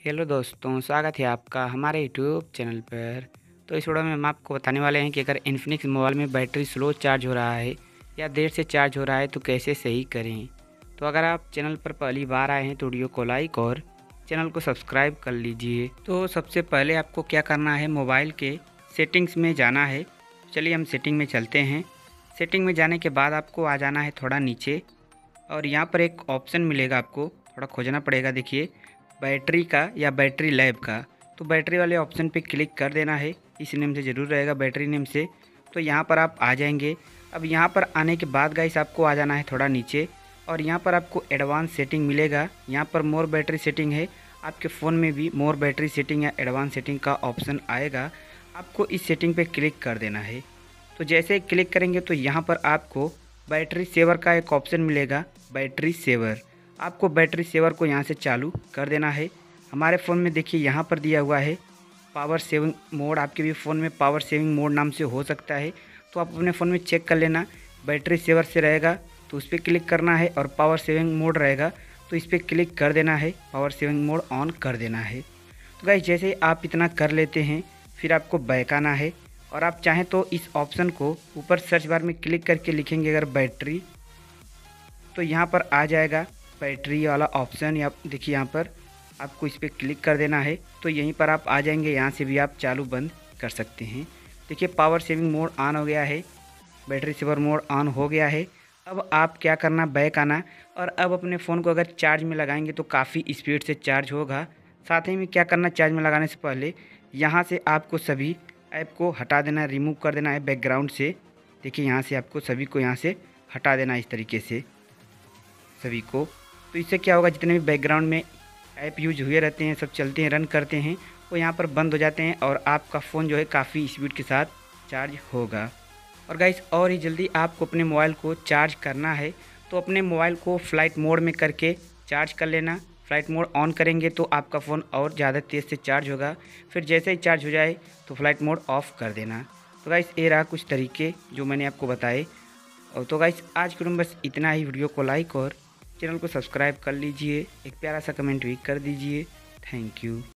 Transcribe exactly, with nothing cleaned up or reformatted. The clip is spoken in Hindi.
हेलो दोस्तों, स्वागत है आपका हमारे यूट्यूब चैनल पर। तो इस वीडियो में हम आपको बताने वाले हैं कि अगर इन्फिनिक्स मोबाइल में बैटरी स्लो चार्ज हो रहा है या देर से चार्ज हो रहा है तो कैसे सही करें। तो अगर आप चैनल पर पहली बार आए हैं तो वीडियो को लाइक और चैनल को सब्सक्राइब कर लीजिए। तो सबसे पहले आपको क्या करना है, मोबाइल के सेटिंग्स में जाना है। चलिए हम सेटिंग में चलते हैं। सेटिंग में जाने के बाद आपको आ जाना है थोड़ा नीचे और यहाँ पर एक ऑप्शन मिलेगा, आपको थोड़ा खोजना पड़ेगा। देखिए, बैटरी का या बैटरी लैब का, तो बैटरी वाले ऑप्शन पे क्लिक कर देना है। इस नेम से ज़रूर रहेगा, बैटरी नेम से। तो यहाँ पर आप आ जाएंगे। अब यहाँ पर आने के बाद गाइस आपको आ जाना है थोड़ा नीचे और यहाँ पर आपको एडवांस सेटिंग मिलेगा। यहाँ पर मोर बैटरी सेटिंग है। आपके फ़ोन में भी मोर बैटरी सेटिंग या एडवांस सेटिंग का ऑप्शन आएगा। आपको इस सेटिंग पर क्लिक कर देना है। तो जैसे क्लिक करेंगे तो यहाँ पर आपको बैटरी सेवर का एक ऑप्शन मिलेगा, बैटरी सेवर। आपको बैटरी सेवर को यहाँ से चालू कर देना है। हमारे फ़ोन में देखिए यहाँ पर दिया हुआ है पावर सेविंग मोड। आपके भी फ़ोन में पावर सेविंग मोड नाम से हो सकता है, तो आप अपने फ़ोन में चेक कर लेना। बैटरी सेवर से रहेगा तो उस पर क्लिक करना है और पावर सेविंग मोड रहेगा तो इस पर क्लिक कर देना है, पावर सेविंग मोड ऑन कर देना है। तो गाइस जैसे ही आप इतना कर लेते हैं फिर आपको बैक आना है और आप चाहें तो इस ऑप्शन को ऊपर सर्च बार में क्लिक करके लिखेंगे अगर बैटरी, तो यहाँ पर आ जाएगा बैटरी वाला ऑप्शन। या देखिए यहाँ पर आपको इस पर क्लिक कर देना है तो यहीं पर आप आ जाएंगे। यहाँ से भी आप चालू बंद कर सकते हैं। देखिए पावर सेविंग मोड ऑन हो गया है, बैटरी सेवर मोड ऑन हो गया है। अब आप क्या करना, बैक आना और अब अपने फ़ोन को अगर चार्ज में लगाएंगे तो काफ़ी स्पीड से चार्ज होगा। साथ ही में क्या करना, चार्ज में लगाने से पहले यहाँ से आपको सभी ऐप को हटा देना है, रिमूव कर देना है बैकग्राउंड से। देखिए यहाँ से आपको सभी को यहाँ से हटा देना है, इस तरीके से सभी को। तो इससे क्या होगा, जितने भी बैकग्राउंड में ऐप यूज हुए रहते हैं, सब चलते हैं, रन करते हैं, वो यहाँ पर बंद हो जाते हैं और आपका फ़ोन जो है काफ़ी स्पीड के साथ चार्ज होगा। और गाइस और ही जल्दी आपको अपने मोबाइल को चार्ज करना है तो अपने मोबाइल को फ़्लाइट मोड में करके चार्ज कर लेना। फ़्लाइट मोड ऑन करेंगे तो आपका फ़ोन और ज़्यादा तेज़ से चार्ज होगा। फिर जैसे ही चार्ज हो जाए तो फ़्लाइट मोड ऑफ़ कर देना। तो गाइस ये रहा कुछ तरीके जो मैंने आपको बताए। और तो गाइस आज के दिन बस इतना ही। वीडियो को लाइक और चैनल को सब्सक्राइब कर लीजिए, एक प्यारा सा कमेंट भी कर दीजिए। Thank you.